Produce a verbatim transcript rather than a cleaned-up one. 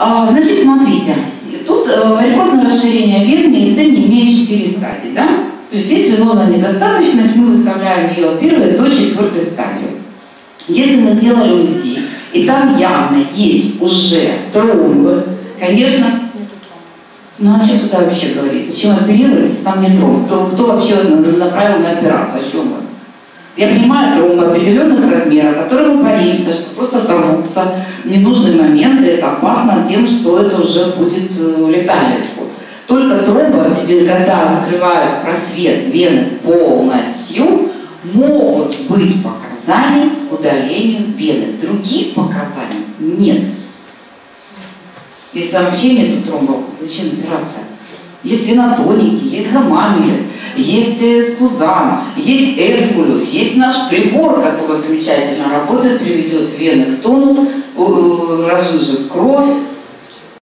А, значит, смотрите, тут варикозное расширение вен миоцин имеет четыре стадии, да? То есть есть венозная недостаточность, мы выставляем ее от первой до четвертой стадии. Если мы сделали УЗИ, и там явно есть уже тромбы, конечно, ну а что туда вообще говорить? Зачем оперировать, если там нет тромб? Кто, кто вообще направил на операцию? О чем мы? Я понимаю тромбы определенных размеров, которые мы боимся, что просто торгутся в ненужные моменты, это опасно тем, что это уже будет летальный исход. Только тромбы, когда закрывают просвет вены полностью, могут быть показания к удалению вены. Других показаний нет. Если вообще нет тромбов, зачем операция? Есть венотоники, есть гамамилис, есть скузан, есть эскулюс, есть наш прибор, который замечательно работает, приведет вены в тонус, разжижит кровь,